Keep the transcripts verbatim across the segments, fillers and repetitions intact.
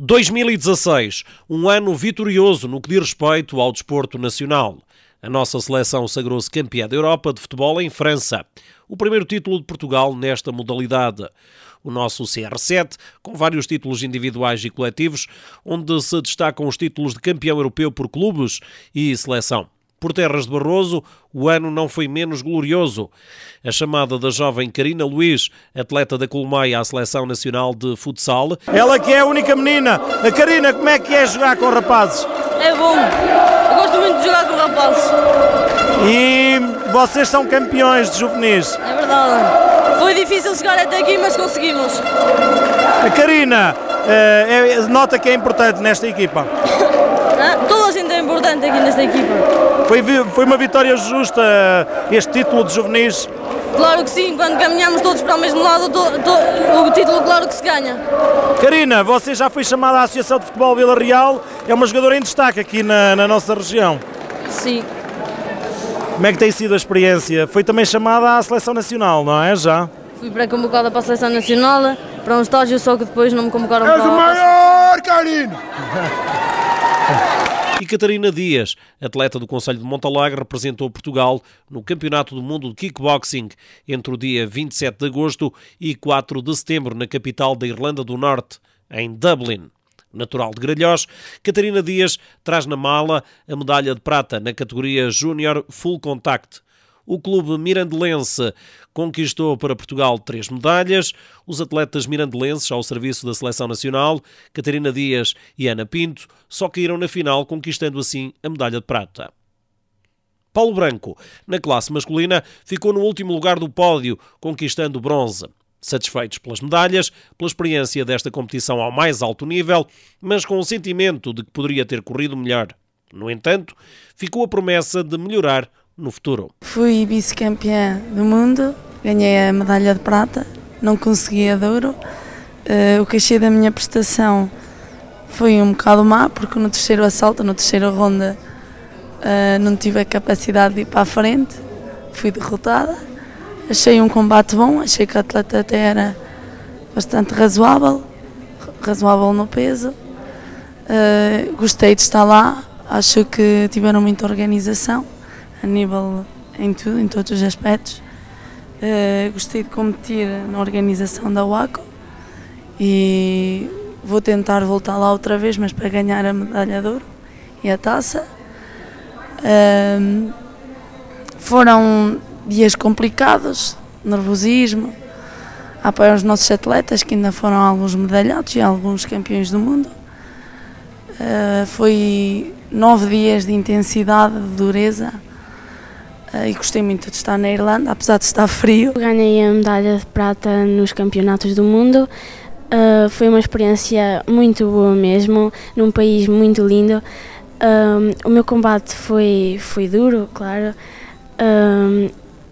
dois mil e dezasseis, um ano vitorioso no que diz respeito ao desporto nacional. A nossa seleção sagrou-se campeã da Europa de futebol em França, o primeiro título de Portugal nesta modalidade. O nosso C R sete, com vários títulos individuais e coletivos, onde se destacam os títulos de campeão europeu por clubes e seleção. Por terras de Barroso, o ano não foi menos glorioso. A chamada da jovem Carina Luís, atleta da Colmeia à Seleção Nacional de Futsal. Ela que é a única menina. A Carina, como é que é jogar com rapazes? É bom. Eu gosto muito de jogar com rapazes. E vocês são campeões de juvenis. É verdade. Foi difícil chegar até aqui, mas conseguimos. A Carina, é, nota que é importante nesta equipa. Ah, toda a gente é importante aqui nesta equipa. Foi, foi uma vitória justa este título de juvenis? Claro que sim, quando caminhamos todos para o mesmo lado, to, to, o título claro que se ganha. Carina, você já foi chamada à Associação de Futebol Vila Real, é uma jogadora em destaque aqui na, na nossa região. Sim. Como é que tem sido a experiência? Foi também chamada à Seleção Nacional, não é? Já? Fui pré-convocada para a Seleção Nacional, para um estágio, só que depois não me convocaram para... És o maior, Carina! E Catarina Dias, atleta do Concelho de Montalagre, representou Portugal no Campeonato do Mundo de Kickboxing entre o dia vinte e sete de agosto e quatro de setembro na capital da Irlanda do Norte, em Dublin. Natural de Gralhós, Catarina Dias traz na mala a medalha de prata na categoria Júnior Full Contact. O clube mirandelense conquistou para Portugal três medalhas. Os atletas mirandelenses ao serviço da Seleção Nacional, Catarina Dias e Ana Pinto, só caíram na final, conquistando assim a medalha de prata. Paulo Branco, na classe masculina, ficou no último lugar do pódio, conquistando o bronze. Satisfeitos pelas medalhas, pela experiência desta competição ao mais alto nível, mas com o sentimento de que poderia ter corrido melhor. No entanto, ficou a promessa de melhorar no futuro. Fui vice-campeã do mundo, ganhei a medalha de prata, não consegui a de ouro. Uh, o cachê da minha prestação foi um bocado má, porque no terceiro assalto, no terceira ronda, uh, não tive a capacidade de ir para a frente, fui derrotada. Achei um combate bom, achei que a atleta até era bastante razoável, razoável no peso. Uh, gostei de estar lá, acho que tiveram muita organização, a nível em tudo, em todos os aspectos. Uh, gostei de competir na organização da U A C O e vou tentar voltar lá outra vez, mas para ganhar a medalha de ouro e a taça. Uh, foram dias complicados, nervosismo, a apoiar os nossos atletas, que ainda foram alguns medalhados e alguns campeões do mundo. Uh, foi nove dias de intensidade, de dureza, uh, e gostei muito de estar na Irlanda, apesar de estar frio. Ganhei a medalha de prata nos campeonatos do mundo, uh, foi uma experiência muito boa mesmo, num país muito lindo. Uh, o meu combate foi, foi duro, claro. Uh,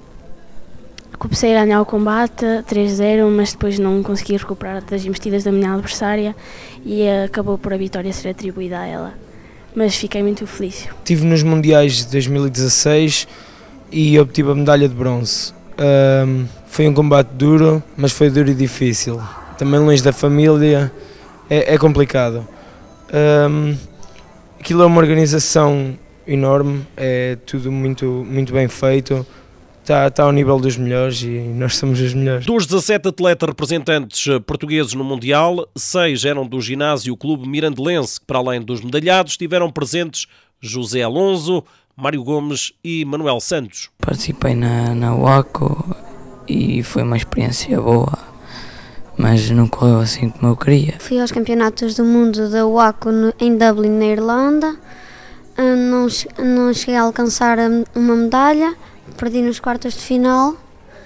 Comecei a ganhar o combate três a zero, mas depois não consegui recuperar das investidas da minha adversária e acabou por a vitória ser atribuída a ela. Mas fiquei muito feliz. Estive nos Mundiais de dois mil e dezasseis e obtive a medalha de bronze. Um, foi um combate duro, mas foi duro e difícil. Também longe da família, é, é complicado. Um, aquilo é uma organização enorme, é tudo muito, muito bem feito. Está, está ao nível dos melhores e nós somos os melhores. Dos dezassete atletas representantes portugueses no Mundial, seis eram do ginásio Clube Mirandelense, que para além dos medalhados estiveram presentes José Alonso, Mário Gomes e Manuel Santos. Participei na, na U A C O e foi uma experiência boa, mas não correu assim como eu queria. Fui aos campeonatos do mundo da U A C O no, em Dublin, na Irlanda. Não, não cheguei a alcançar uma medalha. Perdi nos quartos de final,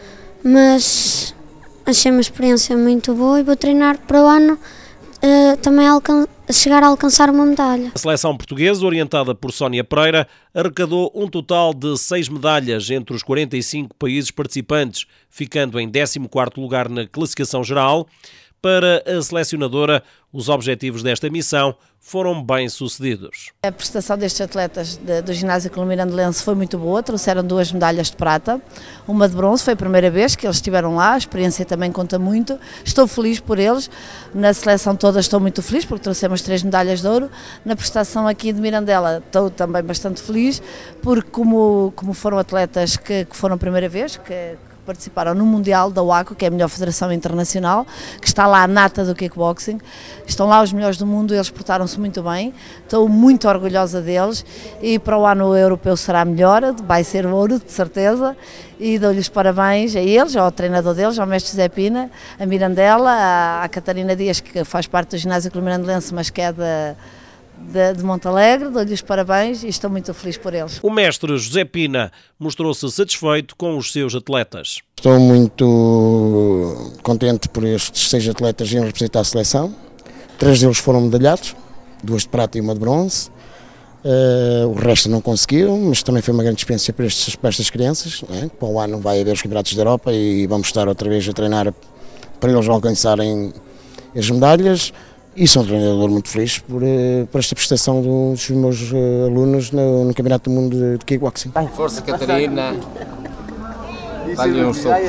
mas achei uma experiência muito boa e vou treinar para o ano uh, também chegar a alcançar uma medalha. A seleção portuguesa, orientada por Sónia Pereira, arrecadou um total de seis medalhas entre os quarenta e cinco países participantes, ficando em décimo quarto lugar na classificação geral. Para a selecionadora, os objetivos desta missão foram bem sucedidos. A prestação destes atletas de, do ginásio Mirandelense foi muito boa, trouxeram duas medalhas de prata, uma de bronze, foi a primeira vez que eles estiveram lá, a experiência também conta muito, estou feliz por eles, na seleção toda estou muito feliz porque trouxemos três medalhas de ouro, na prestação aqui de Mirandela estou também bastante feliz, porque como, como foram atletas que, que foram a primeira vez, que participaram no Mundial da WACO, que é a melhor federação internacional, que está lá a nata do kickboxing, estão lá os melhores do mundo, eles portaram-se muito bem, estou muito orgulhosa deles e para o ano europeu será melhor, vai ser ouro, de certeza, e dou-lhes parabéns a eles, ao treinador deles, ao mestre José Pina, a Mirandela, à Catarina Dias, que faz parte do ginásio Mirandelense, mas que é da de, de Montalegre, dou-lhes os parabéns e estou muito feliz por eles. O mestre José Pina mostrou-se satisfeito com os seus atletas. Estou muito contente por estes seis atletas irem representar a seleção. Três deles foram medalhados, duas de prata e uma de bronze. Uh, o resto não conseguiram, mas também foi uma grande experiência para, estes, para estas crianças. Né? Para o ano vai haver os campeonatos da Europa e vamos estar outra vez a treinar para eles alcançarem as medalhas. E sou um treinador muito feliz por, por esta prestação dos meus alunos no, no Campeonato do Mundo de, de Kickboxing. Força, Catarina. Dá-lhe um soco.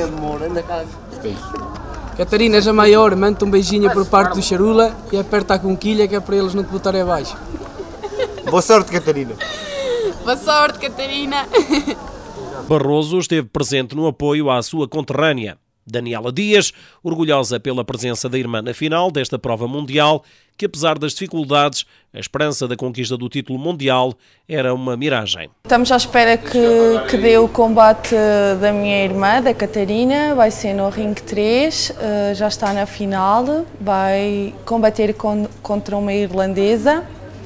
Catarina, és a maior, manda um beijinho por parte do Charula e aperta a conquilha que é para eles não te botarem abaixo. Boa sorte, Catarina. Boa sorte, Catarina. Barroso esteve presente no apoio à sua conterrânea. Daniela Dias, orgulhosa pela presença da irmã na final desta prova mundial, que apesar das dificuldades, a esperança da conquista do título mundial era uma miragem. Estamos à espera que, que dê o combate da minha irmã, da Catarina, vai ser no ringue três, já está na final, vai combater contra uma irlandesa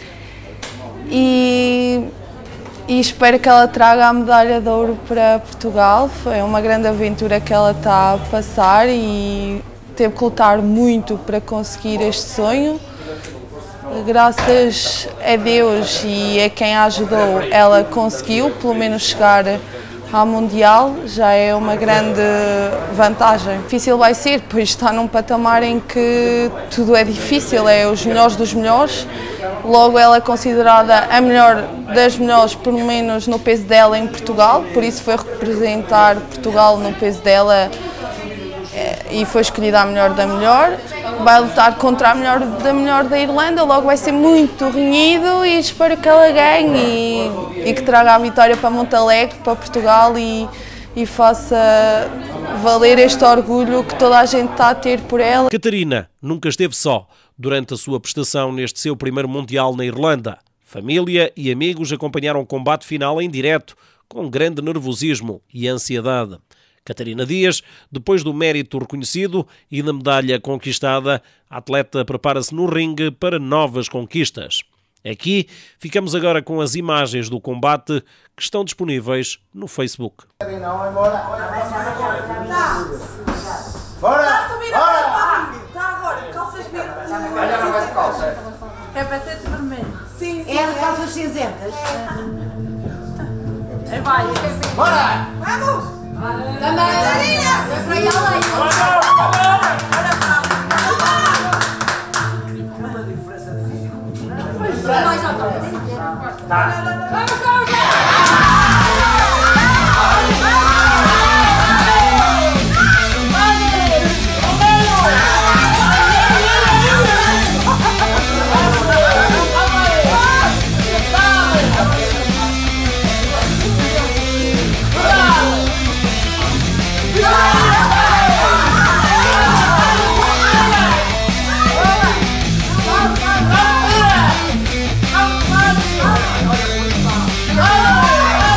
e... E espero que ela traga a medalha de ouro para Portugal. É uma grande aventura que ela está a passar e teve que lutar muito para conseguir este sonho. Graças a Deus e a quem a ajudou, ela conseguiu pelo menos chegar ao Mundial, já é uma grande vantagem. Difícil vai ser, pois está num patamar em que tudo é difícil, é os melhores dos melhores. Logo ela é considerada a melhor das melhores, pelo menos no peso dela em Portugal, por isso foi representar Portugal no peso dela e foi escolhida a melhor da melhor. Vai lutar contra a melhor da melhor da Irlanda, logo vai ser muito renhido e espero que ela ganhe e, e que traga a vitória para Montalegre, para Portugal e, e faça valer este orgulho que toda a gente está a ter por ela. Catarina nunca esteve só durante a sua prestação neste seu primeiro Mundial na Irlanda. Família e amigos acompanharam o combate final em direto, com grande nervosismo e ansiedade. Catarina Dias, depois do mérito reconhecido e da medalha conquistada, a atleta prepara-se no ringue para novas conquistas. Aqui ficamos agora com as imagens do combate que estão disponíveis no Facebook. Bora! Bora! Bora! Está agora, calças verdes. É para ser vermelho. Sim, sim. É calças cinzentas. É vai. Bora! Vamos! Também! É para ir além. Uma diferença de físico. Mais alto. Vamos, vamos! Oh!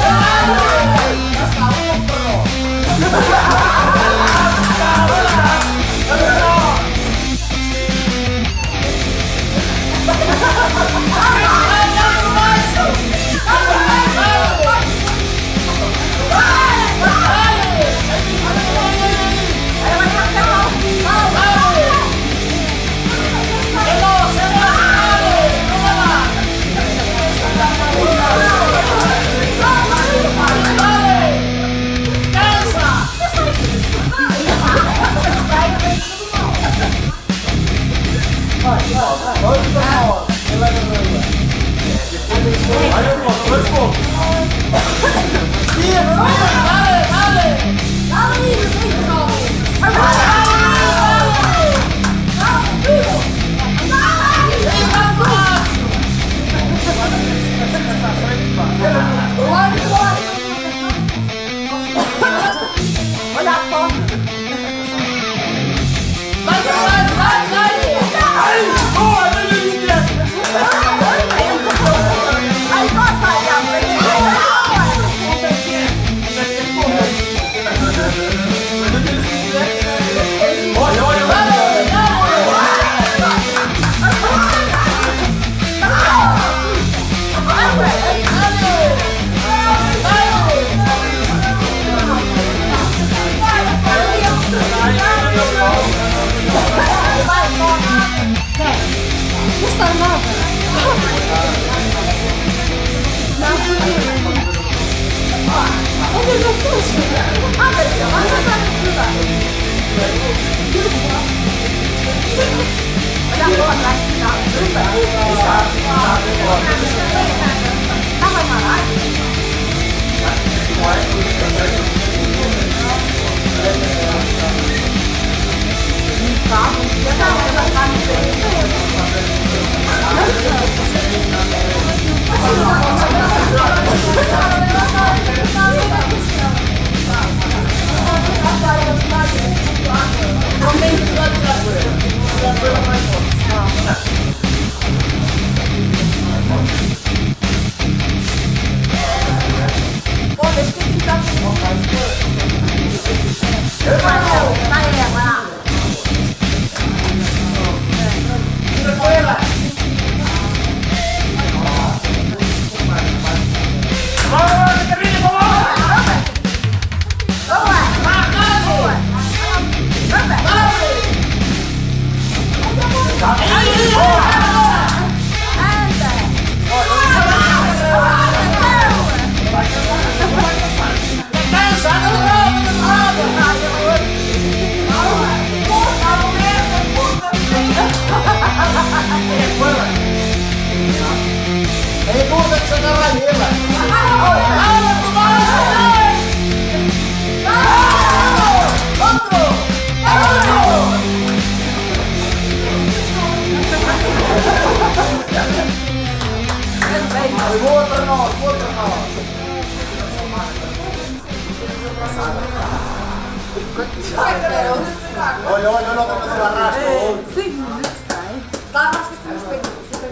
Olha, olha, olha o que eu arrasto. Sim, está a arrastar com os peitos.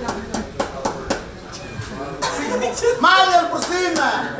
Malha por cima!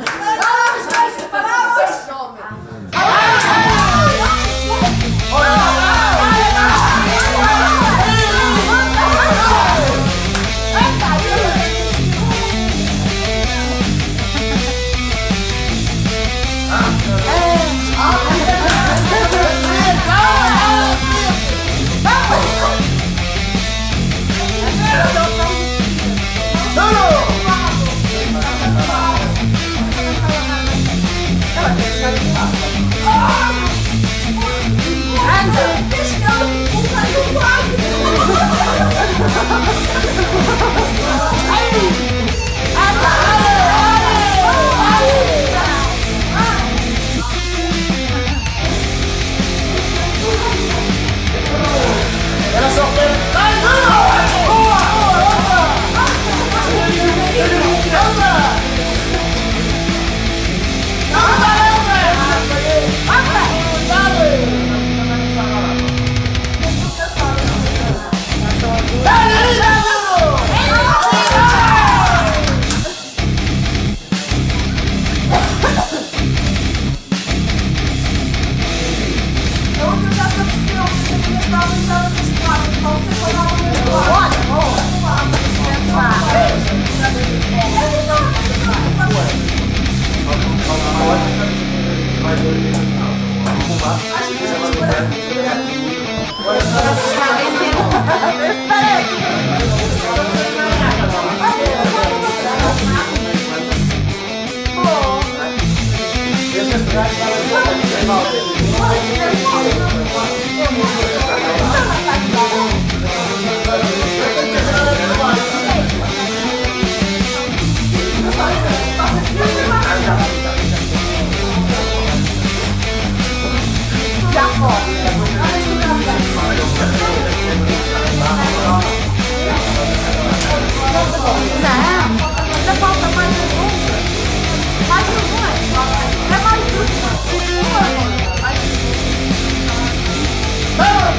Vamos!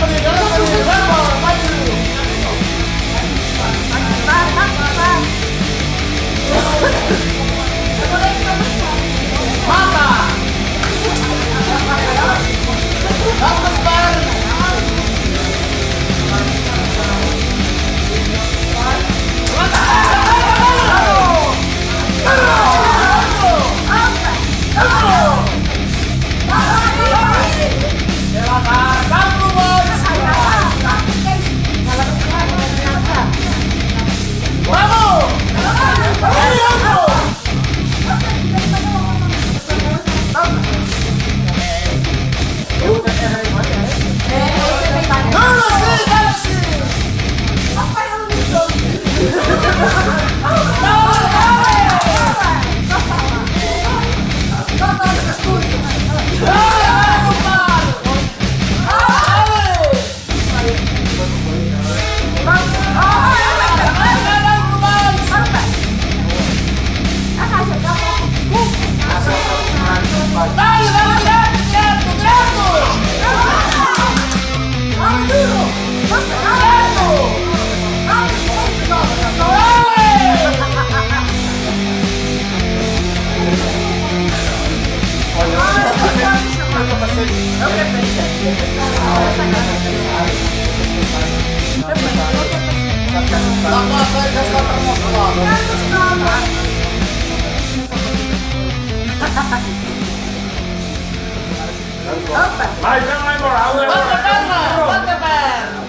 Vai, vai, vai, moral. Bota a perna, bota a perna.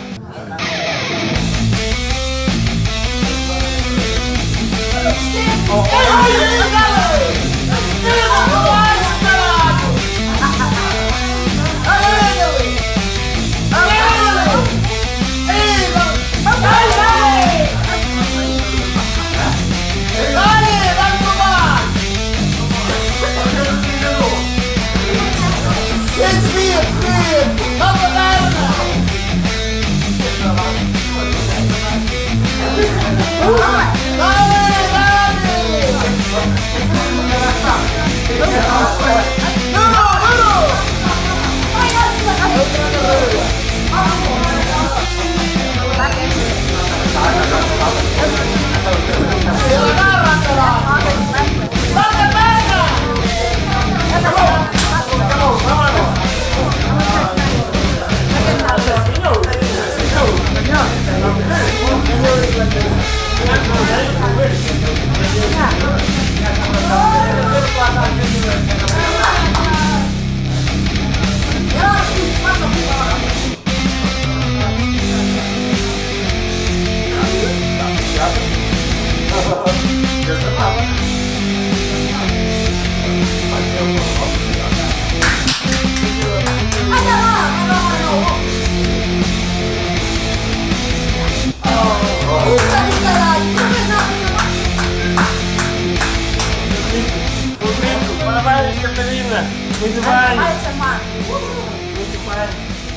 Parabéns, Catarina! Muito bem! Vai chamar! Muito bem!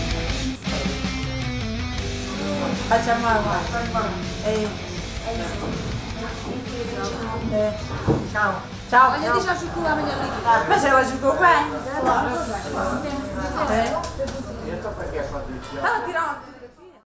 Vai chamar, vai! É. É. Tchau! Tchau! Olha, deixa a jogou amanhã ali. Mas ela jogou bem! Claro. É. Ela tirou.